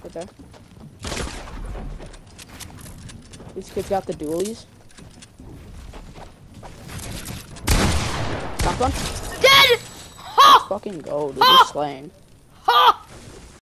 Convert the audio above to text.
Okay. These kids got the dualies. Stop one. Dead! Ha! Fucking go, dude. You're slaying.